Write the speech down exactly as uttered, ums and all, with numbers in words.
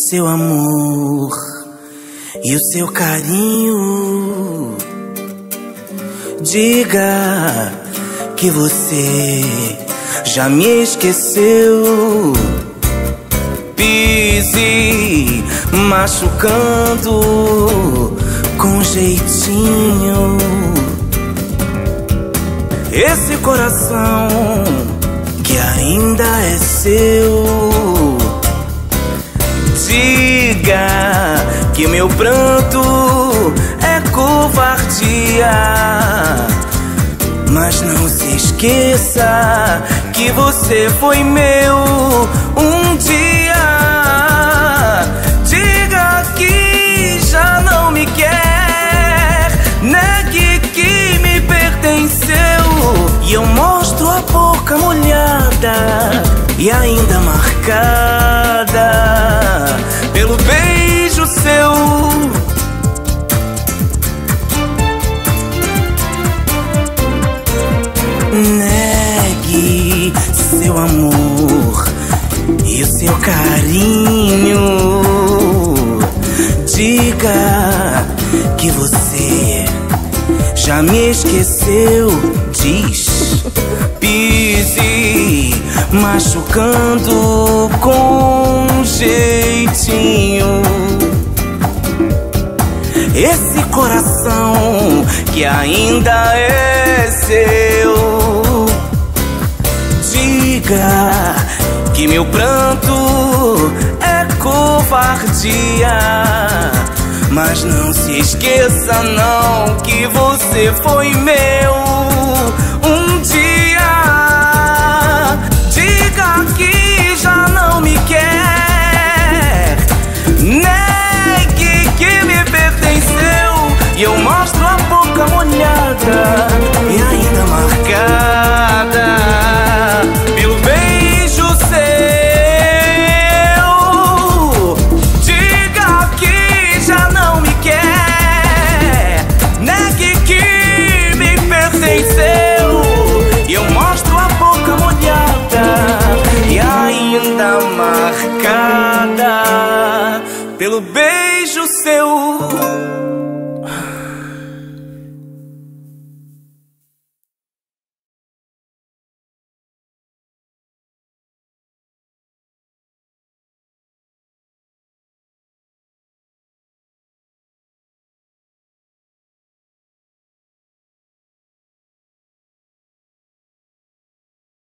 seu amor e o seu carinho. Diga que você já me esqueceu. Pise machucando com jeitinho esse coração que ainda é seu. Diga que meu pranto é covardia, mas não se esqueça que você foi meu um dia. Diga que já não me quer, negue que me pertenceu, e eu mostro a boca molhada e ainda marcada pelo beijo seu. Negue seu amor e o seu carinho. Diga que você já me esqueceu. Diz, pise machucando com jeitinho esse coração que ainda é seu. Diga que meu pranto é covardia, mas não se esqueça não que você foi meu